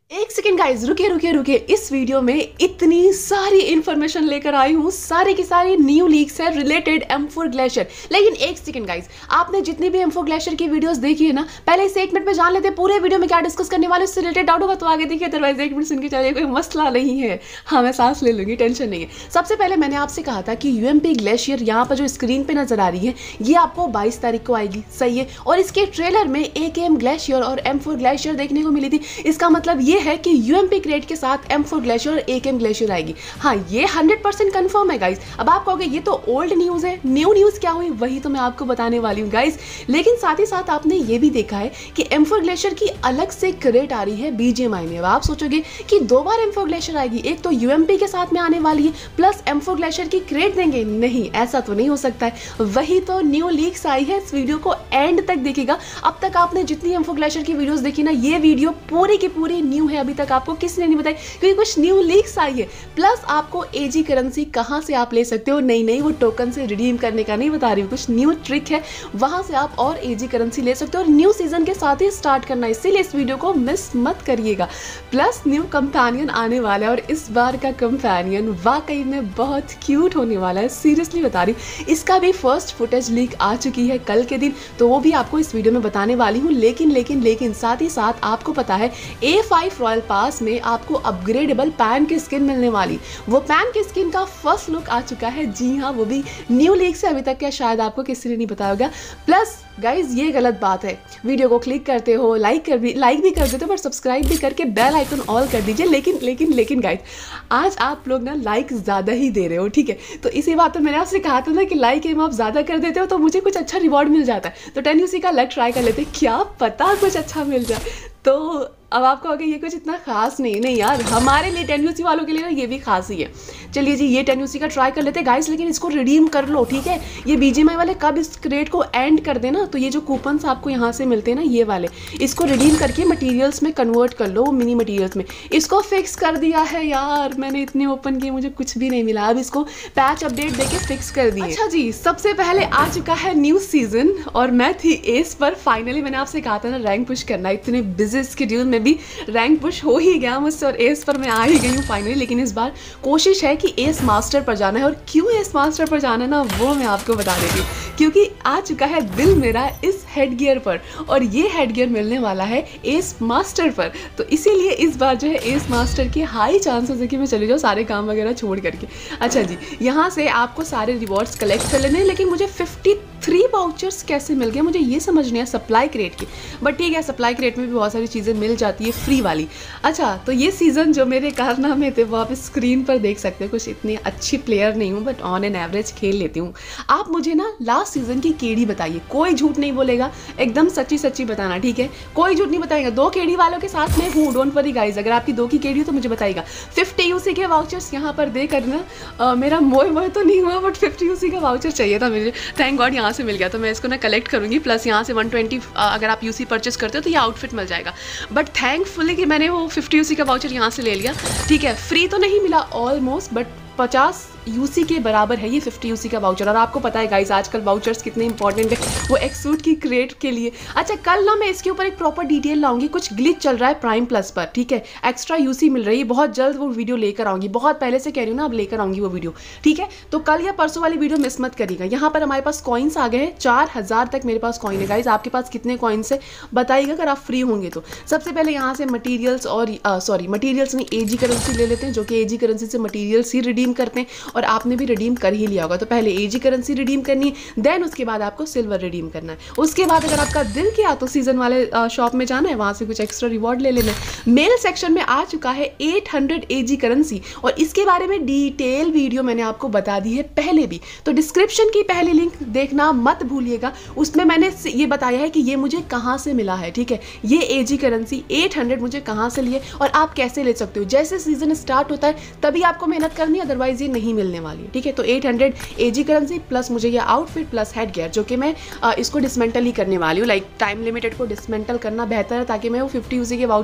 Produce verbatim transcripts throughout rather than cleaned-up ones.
एक second guys, रुके रुके रुके इस वीडियो में इतनी सारी इंफॉर्मेशन लेकर आई हूँ, सारी की सारी न्यू लीक्स है रिलेटेड एम फोर ग्लेशियर। लेकिन एक सेकेंड गाइज, आपने जितनी भी एम फोर ग्लेशियर की वीडियोस देखी है ना, पहले इस एक मिनट में जान लेते पूरे वीडियो में क्या डिस्कस करने वाले, उससे रिलेटेड डाउट होगा तो आगे देखिए, अदरवाइज एक मिनट सुन के चलिए, कोई मसला नहीं है। हाँ, मैं सांस ले लूंगी, टेंशन नहीं है। सबसे पहले मैंने आपसे कहा था कि यूएमपी ग्लेशियर यहाँ पर जो स्क्रीन पे नजर आ रही है, ये आपको बाईस तारीख को आएगी, सही है। और इसके ट्रेलर में ए के एम ग्लेशियर और एम फोर ग्लेशियर देखने को मिली थी। इसका मतलब ये है कि यूएमपी क्रेट के साथ एम फोर ग्लेशियर और ए के एम ग्लेशियर आएगी। हाँ, ये हंड्रेड परसेंट कंफर्म है गाइस। अब आप कहोगे ये तो ओल्ड न्यूज़ है, न्यू न्यूज़ क्या हुई, वही तो मैं आपको बताने वाली हूँ गाइस। लेकिन साथ ही साथ आपने ये भी देखा है कि एम फोर ग्लेशियर की अलग से क्रेट आ रही है बीजीएमआई में। अब आप सोचोगे कि दो बार एम फोर ग्लेशियर आएगी, एक तो यूएमपी के साथ में आने वाली है प्लस एम फोर ग्लेशियर की क्रेट देंगे। नहीं, ऐसा तो नहीं हो सकता है। वही तो न्यू लीक्स आई है। इस वीडियो को एंड तक देखिएगा। अब तक आपने जितनी एम फोर ग्लेशियर की वीडियोस देखी ना, ये वीडियो पूरी की पूरी न्यू है, अभी तक आपको किसने नहीं बताई, क्योंकि कुछ न्यू लीक्स आई है। प्लस आपको एजी करेंसी कहां से आप ले सकते हो, नहीं नहीं वो टोकन से रिडीम करने का नहीं बता रही हूँ, कुछ न्यू ट्रिक है, वहां से आप और एजी करेंसी ले सकते हो। और न्यू सीजन के साथ ही स्टार्ट करना, इसीलिए इस वीडियो को मिस मत करिएगा। प्लस न्यू कंपेनियन आने वाला है और इस बार का कंपेनियन वाकई में बहुत क्यूट होने वाला है, सीरियसली बता रही हूँ। इसका भी फर्स्ट फुटेज लीक आ चुकी है कल के दिन, तो वो भी आपको इस वीडियो में बताने वाली हूँ। लेकिन लेकिन लेकिन साथ ही साथ आपको पता है ए फाइव रॉयल पास में आपको अपग्रेडेबल पैन की स्किन मिलने वाली। वो पैन की स्किन का फर्स्ट लुक आ चुका है। जी हाँ, वो भी न्यू लीक से, अभी तक क्या शायद आपको किसी ने नहीं बताया होगा। प्लस गाइज, ये गलत बात है, वीडियो को क्लिक करते हो, लाइक कर भी लाइक भी कर देते हो, बट सब्सक्राइब भी करके बेल आइकन ऑल कर दीजिए। लेकिन लेकिन लेकिन गाइज, आज आप लोग ना लाइक ज़्यादा ही दे रहे हो, ठीक है। तो इसी बात पर मैंने आपसे कहा था ना कि लाइक एम आप ज़्यादा कर देते हो तो मुझे कुछ अच्छा रिवॉर्ड मिल जाता है। तो टेन यूसी का लक ट्राई कर लेते, क्या पता कुछ अच्छा मिल जाए। तो अब आपको आगे ये कुछ इतना खास नहीं नहीं यार, हमारे लिए टेन यूसी वालों के लिए ना ये भी खास ही है। चलिए जी, ये टेन यूसी का ट्राई कर लेते गाइस, लेकिन इसको रिडीम कर लो, ठीक है। ये बीजीएमआई वाले कब इस क्रेट को एंड कर देना, तो ये जो कूपन्स आपको यहाँ से मिलते हैं ना, ये वाले, इसको रिडीम करके मटेरियल्स में कन्वर्ट कर लो, मिनी मटेरियल्स में। इसको फिक्स कर दिया है यार, मैंने इतने ओपन किए, मुझे कुछ भी नहीं मिला। अब इसको पैच अपडेट देके फिक्स कर दिए। अच्छा जी, सबसे पहले आ चुका है न्यू सीजन और मैं थी एस पर। फाइनली मैंने आपसे कहा था ना रैंक पुश करना, इतने बिजी स्केड्यूल में भी रैंक पुश हो ही गया मुझसे और एस पर मैं आ ही गई हूँ फाइनली। लेकिन इस बार कोशिश है कि एस मास्टर पर जाना है, और क्यों एस मास्टर पर जाना है ना, वो मैं आपको बता देती हूँ। क्योंकि आ चुका है दिल मेरा इस हेड गियर पर, और ये हेड गियर मिलने वाला है एस मास्टर पर। तो इसीलिए इस बार जो है एस मास्टर की हाई चांसेस है कि मैं चली जाऊँ सारे काम वगैरह छोड़ करके। अच्छा जी, यहाँ से आपको सारे रिवॉर्ड्स कलेक्ट कर लेने हैं, लेकिन मुझे फिफ्टी थ्री वाउचर्स कैसे मिल गए मुझे ये समझ नहीं है सप्लाई क्रेट की। बट ठीक है, सप्लाई क्रेट में भी बहुत सारी चीज़ें मिल जाती है फ्री वाली। अच्छा, तो ये सीज़न जो मेरे कारनामे थे वो आप स्क्रीन पर देख सकते हो। कुछ इतनी अच्छी प्लेयर नहीं हूँ, बट ऑन एन एवरेज खेल लेती हूँ। आप मुझे ना लास्ट सीजन की केडी बताइए, कोई झूठ नहीं बोलेगा, एकदम सच्ची सच्ची बताना, ठीक है। कोई झूठ नहीं बताएगा। दो केडी वालों के साथ मैं हूँ, डोंट वरी गाइज। अगर आपकी दो की केडी हो तो मुझे बताइएगा। फिफ्टी यूसी के वाउचर्स यहाँ पर दे करना, मेरा मोए मोए तो नहीं हुआ, बट फिफ्टी यूसी का वाउचर चाहिए था मुझे। थैंक गॉड यहाँ से मिल गया, तो मैं इसको ना कलेक्ट करूँगी। प्लस यहाँ से वन ट्वेंटी अगर आप यूसी परचेस करते हो तो ये आउटफिट मिल जाएगा। बट थैंकफुली कि मैंने वो फिफ्टी यूसी का वाउचर यहाँ से ले लिया, ठीक है। फ्री तो नहीं मिला ऑलमोस्ट, बट पचास यूसी के बराबर है ये फिफ्टी यूसी का वाउचर। और आपको पता है गाइस, आजकल वाउचर्स कितने इंपॉर्टेंट है वो एक्सूट की क्रेट के लिए। अच्छा, कल ना मैं इसके ऊपर एक प्रॉपर डिटेल लाऊंगी। कुछ ग्लिच चल रहा है प्राइम प्लस पर, ठीक है। एक्स्ट्रा यूसी मिल रही है, बहुत जल्द वो वीडियो लेकर आऊंगी। बहुत पहले से कह रही हूँ ना, अब लेकर आऊंगी वो वीडियो, ठीक है। तो कल या परसों वाली वीडियो मिस मत करिएगा। यहाँ पर हमारे पास कॉइन्स आ गए हैं, चार हजार तक मेरे पास कॉइन है गाइज। आपके पास कितने कॉइन्स है बताइएगा अगर आप फ्री होंगे तो। सबसे पहले यहाँ से मटीरियल्स और सॉरी मटीरियल्स नहीं एजी करेंसी ले लेते हैं, जो कि एजी करेंसी से मटीरियल्स ही रिडीम करते हैं। और आपने भी रिडीम कर ही लिया होगा। तो पहले एजी करेंसी रिडीम करनी है, देन उसके बाद आपको सिल्वर रिडीम करना है। उसके बाद अगर आपका दिल किया तो सीजन वाले शॉप में जाना है, वहां से कुछ एक्स्ट्रा रिवॉर्ड ले लेना है। मेल सेक्शन में आ चुका है एट हंड्रेड एजी करेंसी, और इसके बारे में डिटेल वीडियो मैंने आपको बता दी है पहले भी। तो डिस्क्रिप्शन की पहली लिंक देखना मत भूलिएगा, उसमें मैंने ये बताया है कि ये मुझे कहाँ से मिला है, ठीक है। ये एजी करेंसी एट हंड्रेड मुझे कहाँ से लिए और आप कैसे ले सकते हो। जैसे सीजन स्टार्ट होता है तभी आपको मेहनत करनी है, अदरवाइज ये नहीं मिलने वाली है, ठीक है। तो eight hundred AG currency plus मुझे ये आउटफिट प्लस हेड गियर, जो कि मैं आ, इसको डिसमेंटल ही करने वाली हूँ। लाइक टाइम लिमिटेड को डिसमेंटल करना बेहतर है, ताकि मैं वो फिफ्टी यूसी के वाउचर्स ले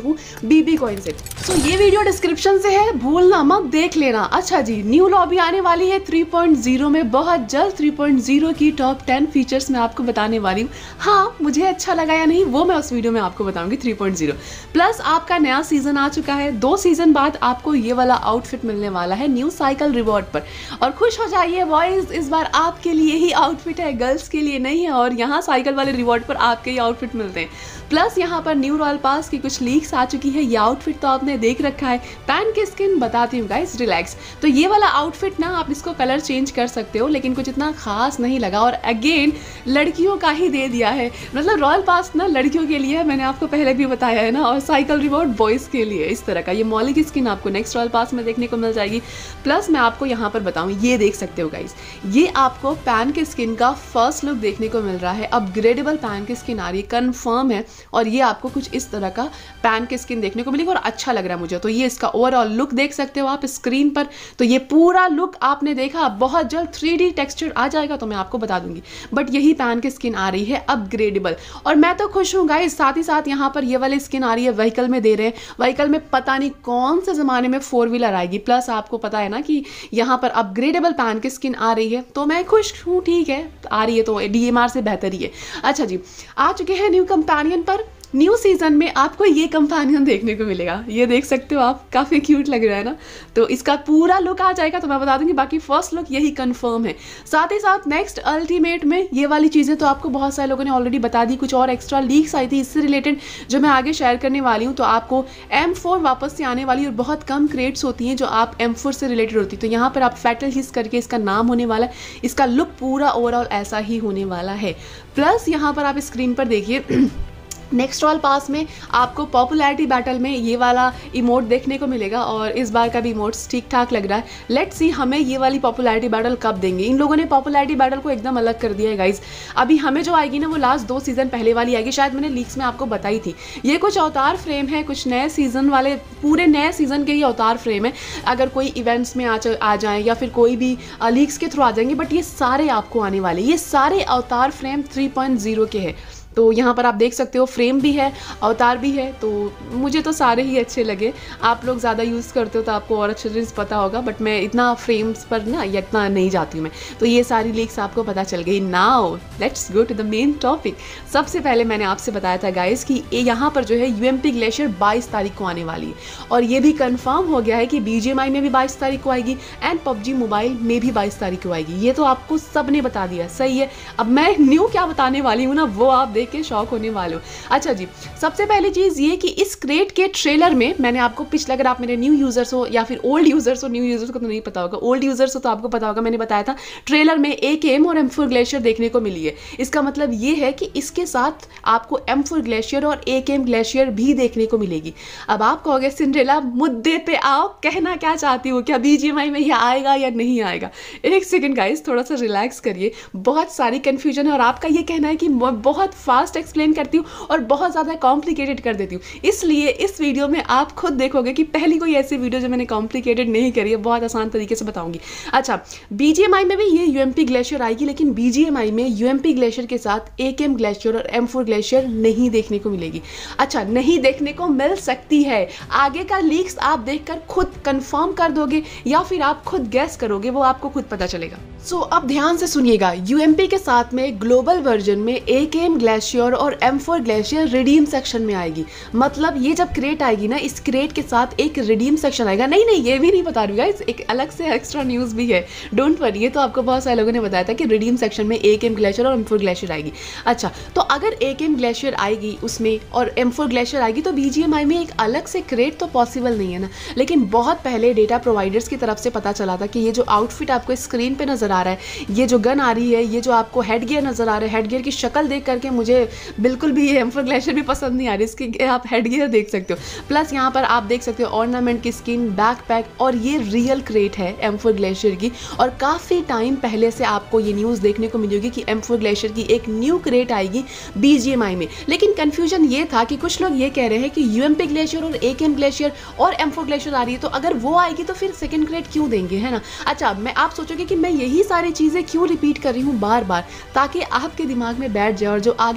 सकूँ बीबी कॉइन से। सो so, ये वीडियो डिस्क्रिप्शन से है, भूलना मत, देख लेना। अच्छा जी, न्यू लॉबी आने वाली है थ्री पॉइंट ज़ीरो में बहुत जल्द। थ्री पॉइंट ज़ीरो की टॉप टेन फीचर्स मैं आपको बताने वाली हूँ। हाँ, मुझे अच्छा लगा या नहीं वो मैं उस वीडियो में आपको बताऊंगी। थ्री पॉइंट ज़ीरो प्लस आपका नया सीजन आ चुका है, दो सीजन बाद आपको ये वाला आउटफिट मिलने वाला है न्यू साइकिल रिवॉर्ड पर। और खुश हो जाइए बॉयज, इस बार आपके लिए ही आउटफिट है, गर्ल्स के लिए नहीं है। और यहाँ साइकिल वाले रिवॉर्ड पर आपके ही आउटफिट मिलते हैं। प्लस यहाँ पर न्यू रॉयल पास की कुछ लीक्स आ चुकी है। ये आउटफिट तो आपने देख रखा है, पैन की स्किन बताती हूँ गाइस, रिलैक्स। तो ये वाला आउटफिट ना आप इसको कलर चेंज कर सकते हो, लेकिन कुछ इतना खास नहीं लगा। और अगेन लड़कियों का ही दे दिया है, मतलब रॉयल पास ना लड़कियों के लिए है, मैंने आपको पहले भी बताया है ना। और साइकिल रिवॉर्ड बॉयज़ के लिए इस तरह का। ये मॉली की स्किन आपको नेक्स्ट रॉयल पास में देखने को मिल जाएगी। प्लस मैं आपको यहाँ पर बताऊँ, ये देख सकते हो गाइस, ये आपको पैन की स्किन का फर्स्ट लुक देखने को मिल रहा है। अपग्रेडेबल पैन की स्किन आ रही है, कन्फर्म है। और ये आपको कुछ इस तरह का पैन की स्किन देखने को मिलेगा और अच्छा लग रहा है मुझे। तो ये इसका ओवरऑल लुक देख सकते हो आप स्क्रीन पर। तो ये पूरा लुक आपने देखा, बहुत जल्द थ्री डी टेक्सचर आ जाएगा तो मैं आपको बता दूंगी। बट यही पैन की स्किन आ रही है अपग्रेडेबल, और मैं तो खुश हूँ गाइस। साथ ही साथ यहाँ पर ये वाली स्किन आ रही है, व्हीकल में दे रहे हैं। व्हीकल में पता नहीं कौन से जमाने में फोर व्हीलर आएगी। प्लस आपको पता है ना कि यहाँ पर अपग्रेडेबल पैन की स्किन आ रही है, तो मैं खुश हूँ। ठीक है, आ रही है तो डीएमआर से बेहतर ही है। अच्छा जी, आ चुके हैं न्यू कंपेनियन पर। न्यू सीजन में आपको ये कंपेनियन देखने को मिलेगा, ये देख सकते हो आप, काफ़ी क्यूट लग रहा है ना। तो इसका पूरा लुक आ जाएगा तो मैं बता दूंगी, बाकी फर्स्ट लुक यही कंफर्म है। साथ ही साथ नेक्स्ट अल्टीमेट में ये वाली चीज़ें तो आपको बहुत सारे लोगों ने ऑलरेडी बता दी। कुछ और एक्स्ट्रा लीक्स आई थी इससे रिलेटेड जो मैं आगे शेयर करने वाली हूँ। तो आपको एम फोर वापस से आने वाली, और बहुत कम क्रेट्स होती हैं जो आप एम फोर से रिलेटेड होती है। तो यहाँ पर आप फैटल हिस करके इसका नाम होने वाला है। इसका लुक पूरा ओवरऑल ऐसा ही होने वाला है। प्लस यहाँ पर आप स्क्रीन पर देखिए, नेक्स्ट रॉयल पास में आपको पॉपुलैरिटी बैटल में ये वाला इमोट देखने को मिलेगा। और इस बार का भी इमोट्स ठीक ठाक लग रहा है। लेट्स सी हमें ये वाली पॉपुलैरिटी बैटल कब देंगे। इन लोगों ने पॉपुलैरिटी बैटल को एकदम अलग कर दिया है गाइज। अभी हमें जो आएगी ना वो लास्ट दो सीजन पहले वाली आएगी, शायद मैंने लीक्स में आपको बताई थी। ये कुछ अवतार फ्रेम है, कुछ नए सीजन वाले, पूरे नए सीजन के ही अवतार फ्रेम है। अगर कोई इवेंट्स में आ आ जाएँ या फिर कोई भी लीक्स के थ्रू आ जाएंगे, बट ये सारे आपको आने वाले, ये सारे अवतार फ्रेम थ्री पॉइंट ज़ीरो के हैं। तो यहाँ पर आप देख सकते हो फ्रेम भी है, अवतार भी है। तो मुझे तो सारे ही अच्छे लगे। आप लोग ज़्यादा यूज़ करते हो तो आपको और अच्छे से पता होगा, बट मैं इतना फ्रेम्स पर ना या इतना नहीं जाती हूँ मैं। तो ये सारी लीक्स आपको पता चल गई। Now let's go to the main topic. सबसे पहले मैंने आपसे बताया था गाइस कि यहाँ पर जो है यूएमपी ग्लेशियर बाईस तारीख को आने वाली है, और ये भी कन्फर्म हो गया है कि बीजीएमआई में भी बाईस तारीख को आएगी एंड पबजी मोबाइल में भी बाईस तारीख को आएगी। ये तो आपको सब ने बता दिया, सही है। अब मैं न्यू क्या बताने वाली हूँ ना, वो आप के शौक होने वाले हो। अच्छा जी, सबसे पहली चीज ये कि इस क्रेट के ट्रेलर में मैंने आपको पिछले, अगर आप मेरे न्यू यूजर्स हो या फिर ओल्ड यूजर्स हो, न्यू यूजर्स को तो नहीं पता होगा, ओल्ड यूजर्स हो तो आपको पता होगा, मैंने बताया था ट्रेलर में एकेएम और एम फोर ग्लेशियर देखने को मिली है। इसका मतलब ये है कि इसके साथ आपको एम फोर ग्लेशियर और एकेएम ग्लेशियर भी देखने को मिलेगी। अब आप कहोगे सिंड्रेला मुद्दे पे आओ, कहना क्या चाहती हो, क्या बीजीएमआई में ये आएगा या नहीं आएगा? एक सेकंड गाइस, थोड़ा सा रिलैक्स करिए। बहुत सारी कंफ्यूजन है और आपका ये कहना है कि बहुत फास्ट एक्सप्लेन करती हूँ और बहुत ज़्यादा कॉम्प्लिकेटेड कर देती हूँ। इसलिए इस वीडियो में आप खुद देखोगे कि पहली कोई ऐसी वीडियो जो मैंने कॉम्प्लिकेटेड नहीं करी है, बहुत आसान तरीके से बताऊंगी। अच्छा, बीजीएमआई में भी ये यूएमपी ग्लेशियर आएगी, लेकिन बीजीएमआई में यूएमपी ग्लेशियर के साथ एकेएम ग्लेशियर और एम फोर ग्लेशियर नहीं देखने को मिलेगी। अच्छा, नहीं देखने को मिल सकती है। आगे का लीक्स आप देखकर खुद कंफर्म कर दोगे या फिर आप खुद गैस करोगे, वो आपको खुद पता चलेगा। सो so, अब ध्यान से सुनिएगा, यूएमपी के साथ में ग्लोबल वर्जन में एकेएम ग्लेशियर और M four glacier redeem section में आएगी। मतलब ये जब क्रेट आएगी ना, इस क्रेट के साथ एक रिडीम सेक्शन आएगा। नहीं नहीं ये भी नहीं बता रही गाइस, एक अलग से एक्स्ट्रा न्यूज़ भी है, डोंट वरी। ये तो आपको बहुत सारे लोगों ने बताया था कि रिडीम सेक्शन में एकेएम ग्लेशियर और एम फोर ग्लेशियर आएगी। अच्छा, तो अगर एकेएम ग्लेशियर आएगी उसमें और एम फोर ग्लेशियर आएगी तो बीजीएमआई में एक अलग से क्रेट तो पॉसिबल नहीं है ना। लेकिन बहुत पहले डेटा प्रोवाइडर्स की तरफ से पता चला था कि ये जो आउटफिट आपको स्क्रीन पर नजर आ रहा है, ये जो गन आ रही है, ये जो आपको हेड गियर नजर आ रहा है, हेड गियर की शक्ल देख करके मुझे बिल्कुल भी ये एम फोर ग्लेशियर भी पसंद नहीं आ रही। इसकी आप हेड गियर देख सकते हो। प्लस यहाँ पर आप देख सकते हो ऑर्नामेंट की स्किन, बैकपैक, और ये रियल क्रेट है एम फोर ग्लेशियर की। और काफ़ी टाइम पहले से आपको ये न्यूज़ देखने को मिलेगी कि एम फोर ग्लेशियर की एक न्यू क्रेट आएगी बीजीएमआई में। लेकिन कन्फ्यूजन ये था कि कुछ लोग ये कह रहे हैं कि यूएमपी ग्लेशियर और एकेएम ग्लेशियर और एम फोर ग्लेशियर आ रही है, तो अगर वो आएगी तो फिर सेकेंड क्रेट क्यों देंगे, है ना। अच्छा, मैं आप सोचोगे कि मैं यही सारी चीज़ें क्यों रिपीट कर रही हूँ बार बार, ताकि आपके दिमाग में बैठ जाए और जो आगे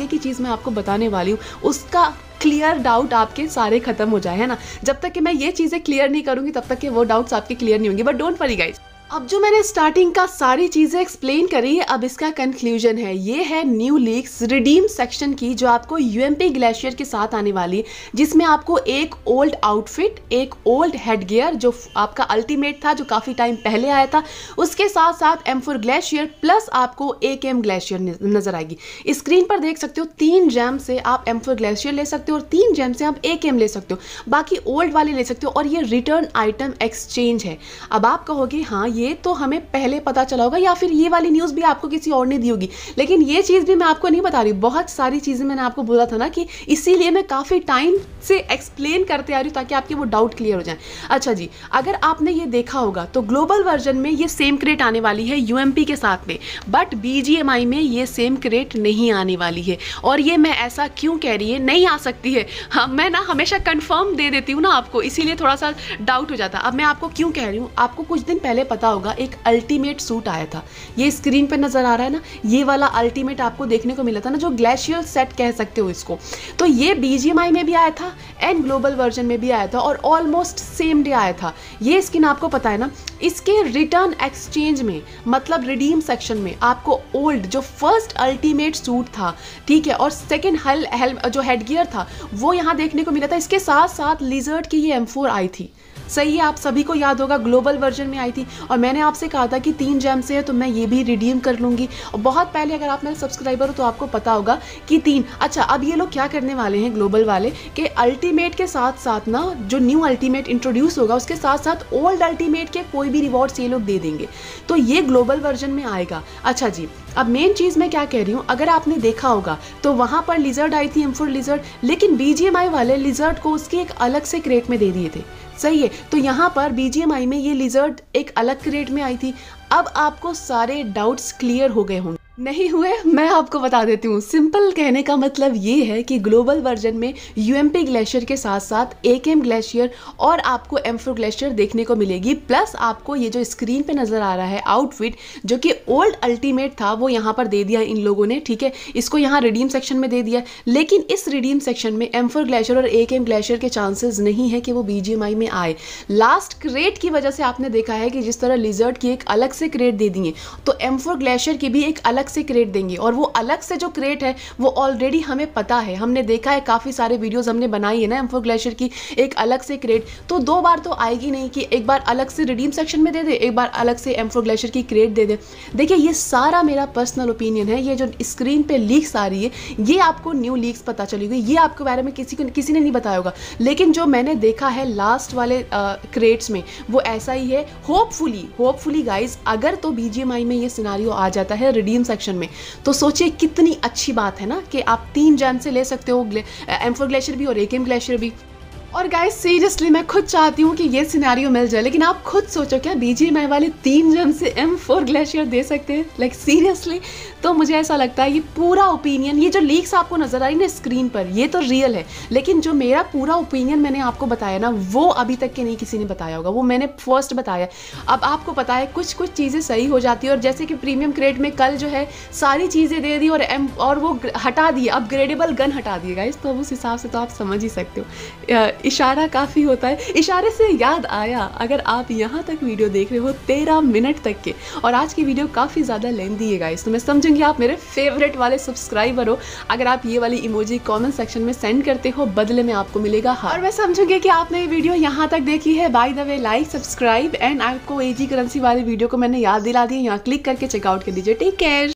आगे की चीज़ मैं आपको बताने वाली हूँ उसका क्लियर डाउट आपके सारे खत्म हो जाए, है ना। जब तक कि मैं ये चीज़ें क्लियर नहीं करूँगी तब तक कि वो डाउट्स आपके क्लियर नहीं होंगे। बट डोंट वरी गाइज, अब जो मैंने स्टार्टिंग का सारी चीज़ें एक्सप्लेन करी है, अब इसका कंक्लूजन है, ये है न्यू लीक्स रिडीम सेक्शन की जो आपको यूएमपी ग्लेशियर के साथ आने वाली है, जिसमें आपको एक ओल्ड आउटफिट, एक ओल्ड हेड गियर जो आपका अल्टीमेट था जो काफ़ी टाइम पहले आया था, उसके साथ साथ एम फोर ग्लेशियर प्लस आपको ए के एम ग्लेशियर नजर आएगी। स्क्रीन पर देख सकते हो तीन जेम से आप एम फोर ग्लेशियर ले सकते हो और तीन जेम से आप ए के एम ले सकते हो, बाकी ओल्ड वाले ले सकते हो और ये रिटर्न आइटम एक्सचेंज है। अब आप कहोगे हाँ ये तो हमें पहले पता चला होगा या फिर ये वाली न्यूज़ भी आपको किसी और ने दी होगी, लेकिन ये चीज़ भी मैं आपको नहीं बता रही। बहुत सारी चीज़ें मैंने आपको बोला था ना कि इसीलिए मैं काफ़ी टाइम से एक्सप्लेन करते आ रही हूँ ताकि आपके वो डाउट क्लियर हो जाए। अच्छा जी, अगर आपने ये देखा होगा तो ग्लोबल वर्जन में ये सेम क्रेट आने वाली है यूएमपी के साथ में, बट बीजीएमआई में ये सेम क्रेट नहीं आने वाली है। और ये मैं ऐसा क्यों कह रही है, नहीं आ सकती है, हाँ मैं ना हमेशा कंफर्म दे देती हूँ ना आपको, इसीलिए थोड़ा सा डाउट हो जाता। अब मैं आपको क्यों कह रही हूँ, आपको कुछ दिन पहले पता होगा एक अल्टीमेट सूट आया था, ये स्क्रीन पे नजर आ रहा है ना, ये वाला अल्टीमेट आपको देखने को मिला था ना, जो ग्लेशियर सेट कह सकते हो इसको। तो ये बीजीएमआई में भी आया था एंड ग्लोबल वर्जन में भी आया था और ऑलमोस्ट सेम डे आया था। ये स्किन आपको पता है ना, इसके रिटर्न एक्सचेंज में मतलब रिडीम सेक्शन में आपको ओल्ड जो फर्स्ट अल्टीमेट सूट था, ठीक है, और सेकेंड हेल हेल जो हेड गियर था वो यहाँ देखने को मिला था। इसके साथ साथ लिजर्ड की ये एम फोर आई थी, सही है, आप सभी को याद होगा ग्लोबल वर्जन में आई थी और मैंने आपसे कहा था कि तीन जेम से है तो मैं ये भी रिडीम कर लूँगी। और बहुत पहले अगर आप मेरे सब्सक्राइबर हो तो आपको पता होगा कि तीन। अच्छा, अब ये लोग क्या करने वाले हैं ग्लोबल वाले कि अल्टीमेट के साथ साथ ना जो न्यू अल्टीमेट इंट्रोड्यूस होगा उसके साथ साथ ओल्ड अल्टीमेट के कोई भी रिवॉर्ड्स ये लोग दे देंगे, तो ये ग्लोबल वर्जन में आएगा। अच्छा जी, अब मेन चीज़ मैं क्या कह रही हूँ, अगर आपने देखा होगा तो वहाँ पर लिजर्ड आई थी एम फोर लिजर्ड, लेकिन बीजीएमआई वाले लिजर्ड को उसकी एक अलग से क्रेट में दे दिए थे, सही है। तो यहाँ पर बीजीएमआई में ये लिजर्ड एक अलग क्रेट में आई थी। अब आपको सारे डाउट्स क्लियर हो गए होंगे, नहीं हुए मैं आपको बता देती हूँ। सिंपल कहने का मतलब ये है कि ग्लोबल वर्जन में यूएमपी ग्लेशियर के साथ साथ ए के एम ग्लेशियर और आपको एम फोर ग्लेशियर देखने को मिलेगी, प्लस आपको ये जो स्क्रीन पे नजर आ रहा है आउटफिट जो कि ओल्ड अल्टीमेट था वो यहाँ पर दे दिया इन लोगों ने, ठीक है, इसको यहाँ रिडीम सेक्शन में दे दिया। लेकिन इस रिडीम सेक्शन में एम फोर ग्लेशियर और ए के एम ग्लेशियर के चांसेस नहीं है कि वो बीजीएमआई में आए। लास्ट क्रेट की वजह से आपने देखा है कि जिस तरह लिजर्ड की एक अलग से क्रेट दे दिए तो एम फोर ग्लेशियर की भी एक अलग से क्रेट देंगे, और वो अलग से जो क्रेट है वो ऑलरेडी हमें पता है, हमने देखा है, काफी सारे वीडियोस हमने बनाई है ना एम फोर ग्लेशियर की एक अलग से क्रेट। तो दो बार तो आएगी नहीं कि एक बार अलग से रिडीम सेक्शन में दे दे, एक बार अलग से एम फोर ग्लेशियर की क्रेट दे दे। देखिए ये सारा मेरा पर्सनल ओपिनियन है, ये जो स्क्रीन पे लीक्स आ रही है ये आपको न्यू लीक्स पता चली हुई, ये आपके बारे में किसी को किसी ने नहीं बताया होगा, लेकिन जो मैंने देखा है लास्ट वाले क्रेट्स में वो ऐसा ही है। होपफुली होपफुली गाइज अगर तो बीजीएमआई में ये सिनारियो आ जाता है रिडीम सेक्शन में तो सोचिए कितनी अच्छी बात है ना कि आप तीन जेम से ले सकते हो, एम फोर ग्लेशियर भी और ए के एम ग्लेशियर भी। और गाइस सीरियसली मैं खुद चाहती हूँ कि ये सिनेरियो मिल जाए, लेकिन आप खुद सोचो क्या बीजीएमआई वाले तीन जेम से एम फोर ग्लेशियर दे सकते हैं? लाइक सीरियसली, तो मुझे ऐसा लगता है ये पूरा ओपिनियन, ये जो लीक्स आपको नजर आ रही ना स्क्रीन पर ये तो रियल है, लेकिन जो मेरा पूरा ओपिनियन मैंने आपको बताया ना वो अभी तक के नहीं किसी ने बताया होगा, वो मैंने फर्स्ट बताया। अब आपको पता है कुछ कुछ चीज़ें सही हो जाती है, और जैसे कि प्रीमियम क्रेट में कल जो है सारी चीज़ें दे दी और एम और वो हटा दिए, अपग्रेडेबल गन हटा दिए गाइस, तो उस हिसाब से तो आप समझ ही सकते हो इशारा काफ़ी होता है। इशारे से याद आया, अगर आप यहाँ तक वीडियो देख रहे हो तेरह मिनट तक के, और आज की वीडियो काफ़ी ज़्यादा लेंथी है गाइस, तो मैं समझूंगी आप मेरे फेवरेट वाले सब्सक्राइबर हो अगर आप ये वाली इमोजी कमेंट सेक्शन में सेंड करते हो, बदले में आपको मिलेगा हार। और मैं समझूंगी कि आपने ये वीडियो यहाँ तक देखी है। By the way like subscribe and आपको एजी करेंसी वाली वीडियो को मैंने याद दिला दी, यहाँ क्लिक करके चेकआउट कर दीजिए। Take care.